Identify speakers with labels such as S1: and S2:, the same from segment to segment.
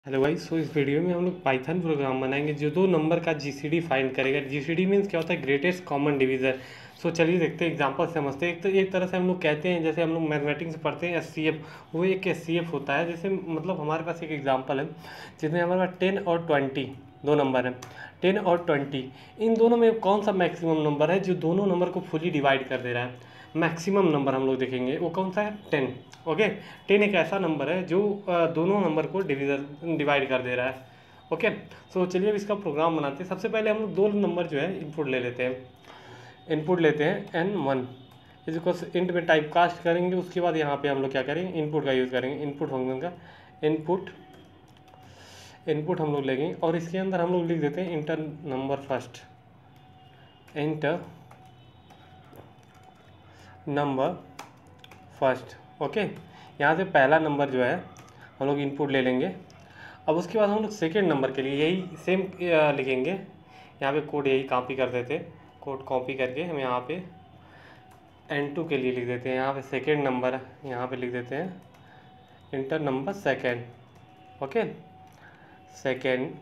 S1: Hello guys. सो इस video में हम लोग पाइथन प्रोग्राम बनाएंगे जो दो नंबर का जीसीडी फाइंड करेगा। जीसीडी मीन्स क्या होता है? Greatest common divisor. सो चलिए देखते हैं, एग्जांपल से समझते हैं। एक तरह से हम लोग कहते हैं, जैसे हम लोग मैथमेटिक्स पढ़ते हैं एचसीएफ, वो एक एचसीएफ होता है। जैसे मतलब हमारे पास एक एग्जांपल है जिसमें हमारे पास 10 और 20 दो नंबर हैं। 10 और 20, इन दोनों में कौन सा मैक्सिमम नंबर है जो दोनों नंबर को फुली डिवाइड कर दे रहा है? मैक्सिमम नंबर हम लोग देखेंगे वो कौन सा है? 10। ओके, 10 एक ऐसा नंबर है जो दोनों नंबर को डिवाइड कर दे रहा है। ओके, सो चलिए अब इसका प्रोग्राम बनाते हैं। सबसे पहले हम लोग दो नंबर जो है इनपुट ले लेते हैं। इनपुट लेते हैं n1 इसको इंट में टाइप कास्ट करेंगे। उसके बाद यहाँ पे हम लोग क्या करेंगे? इनपुट का यूज़ करेंगे। इनपुट फंक्शन का इनपुट इनपुट हम लोग लेंगे और इसके अंदर हम लोग लिख देते हैं enter number first. Enter number first. Okay, यहाँ से पहला नंबर जो है हम लोग इनपुट ले लेंगे। अब उसके बाद हम लोग सेकेंड नंबर के लिए यही सेम लिखेंगे। यहाँ पे कोड यही कॉपी कर देते, कोड कॉपी करके हम यहाँ पे n2 के लिए लिख देते हैं। यहाँ पे सेकेंड नंबर यहाँ पे लिख देते हैं enter number second. Okay, second,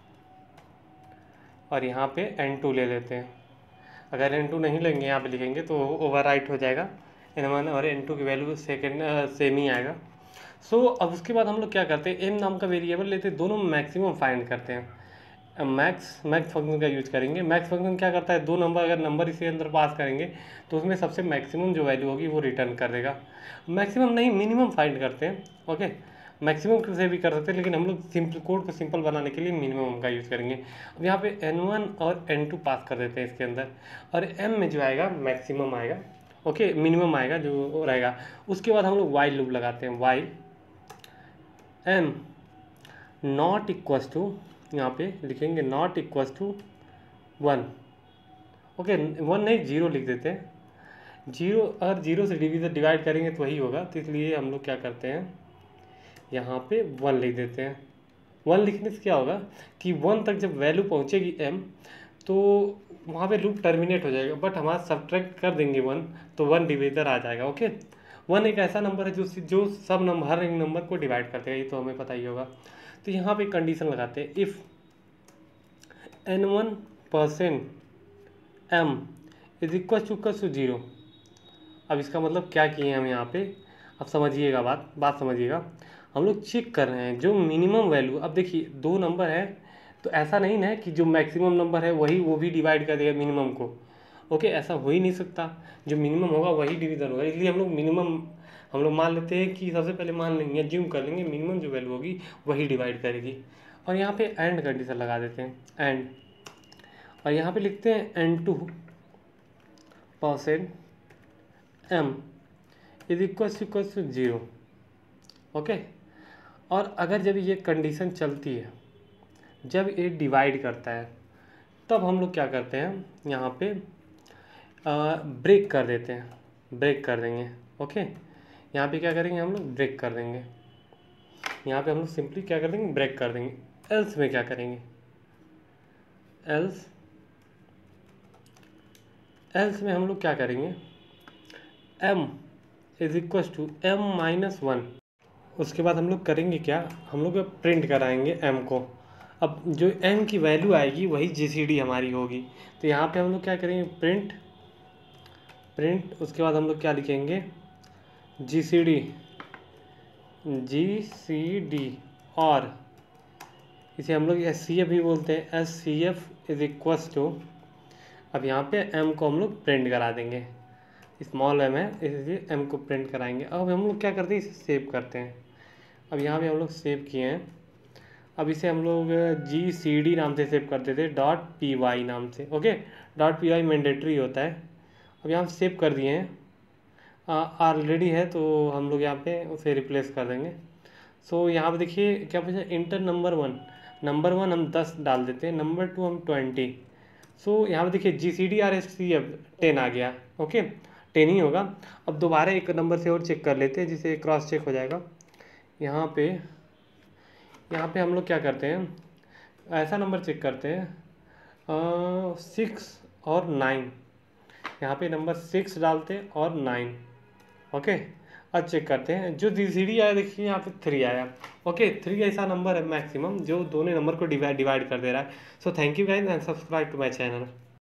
S1: और यहाँ पे n2 ले लेते हैं। अगर n2 नहीं लेंगे यहाँ पे लिखेंगे तो ओवरराइट हो जाएगा। n1 और n2 की वैल्यू सेकेंड सेम ही आएगा। सो अब उसके बाद हम लोग क्या करते हैं? m नाम का वेरिएबल लेते हैं, दोनों मैक्सिमम फाइंड करते हैं। मैक्स फंक्शन का यूज करेंगे। मैक्स फंक्शन क्या करता है? दो नंबर अगर नंबर इसके अंदर पास करेंगे तो उसमें सबसे मैक्सिमम जो वैल्यू होगी वो रिटर्न कर देगा। मैक्सिमम नहीं, मिनिमम फाइंड करते हैं। ओके, मैक्सिमम से भी कर सकते हैं लेकिन हम लोग सिंपल कोड को सिंपल बनाने के लिए मिनिमम का यूज़ करेंगे। अब यहाँ पे n1 और n2 पास कर देते हैं इसके अंदर, और m में जो आएगा मैक्सिमम आएगा। ओके, मिनिमम आएगा जो रहेगा। उसके बाद हम लोग वाइल लूप लगाते हैं। While m not equals to, यहाँ पे लिखेंगे नॉट इक्वस टू 1। ओके, 1 नहीं, 0 लिख देते हैं। 0, अगर 0 से डिवाइड करेंगे तो वही होगा, तो इसलिए हम लोग क्या करते हैं? यहाँ पे 1 लिख देते हैं। 1 लिखने से क्या होगा कि 1 तक जब वैल्यू पहुँचेगी m तो वहाँ पे लूप टर्मिनेट हो जाएगा, बट हमारा सब्ट्रैक्ट कर देंगे 1 तो 1 डिविजर आ जाएगा। ओके, 1 एक ऐसा नंबर है जो सब नंबर, हर एक नंबर को डिवाइड करते हैं, ये तो हमें पता ही होगा। तो यहाँ पे कंडीशन लगाते हैं, if n1% m is equal to 0। अब इसका मतलब क्या किए हम यहाँ पे? अब समझिएगा, बात समझिएगा। हम लोग चेक कर रहे हैं जो मिनिमम वैल्यू। अब देखिए दो नंबर है तो ऐसा नहीं ना कि जो मैक्सिमम नंबर है वही वो भी डिवाइड कर देगा मिनिमम को। ओके, ऐसा हो ही नहीं सकता। जो मिनिमम होगा वही डिवीजन होगा, इसलिए हम लोग मान लेते हैं कि सबसे पहले मान लेंगे, ज्यूम कर लेंगे मिनिमम जो वैल्यू होगी वही डिवाइड करेगी। और यहाँ पे एंड कंडीशन लगा देते हैं, एंड, और यहाँ पे लिखते हैं n2% m is equal to 0। Okay, और अगर जब ये कंडीशन चलती है, जब ये डिवाइड करता है, तब हम लोग क्या करते हैं? यहाँ पे ब्रेक कर देते हैं, ब्रेक कर देंगे। ओके, यहाँ पे क्या करेंगे? हम लोग ब्रेक कर देंगे। यहाँ पे हम लोग सिंपली क्या कर देंगे? ब्रेक कर देंगे। एल्स में क्या करेंगे? एल्स में हम लोग क्या करेंगे? m is equal to m-1। उसके बाद हम लोग करेंगे क्या? हम लोग प्रिंट कराएंगे m को। अब जो m की वैल्यू आएगी वही जीसीडी हमारी होगी। तो यहाँ पे हम लोग क्या करेंगे? प्रिंट, उसके बाद हम लोग क्या लिखेंगे? जीसीडी, और इसे हम लोग एचसीएफ भी बोलते हैं। एचसीएफ इज इक्वस टू, अब यहाँ पे m को हम लोग प्रिंट करा देंगे। स्मॉल m है इसलिए m को प्रिंट कराएंगे। अब हम लोग क्या करते हैं? इसे सेव करते हैं। अब यहाँ पे हम लोग सेव किए हैं। अब इसे हम लोग GCD नाम से सेव कर देते हैं, .py नाम से। ओके, .py मैंडेटरी होता है। अब यहाँ सेव कर दिए हैं, ऑलरेडी है तो हम लोग यहाँ पे उसे रिप्लेस कर देंगे। सो यहाँ पे देखिए क्या पूछा? इंटर नंबर वन हम 10 डाल देते हैं, नंबर 2 हम 20। सो यहाँ पे देखिए GCD और HCF 10 आ गया। ओके, 10 ही होगा। अब दोबारा एक नंबर से और चेक कर लेते हैं जिससे क्रॉस चेक हो जाएगा। यहाँ पे हम लोग क्या करते हैं? ऐसा नंबर चेक करते हैं 6 और 9। यहाँ पे नंबर 6 डालते हैं और 9। ओके, अब चेक करते हैं, जो जीसीडी आया देखिए यहाँ पे 3 आया। ओके, 3 ऐसा नंबर है मैक्सिमम जो दोनों नंबर को डिवाइड कर दे रहा है। So thank you guys and subscribe to my channel.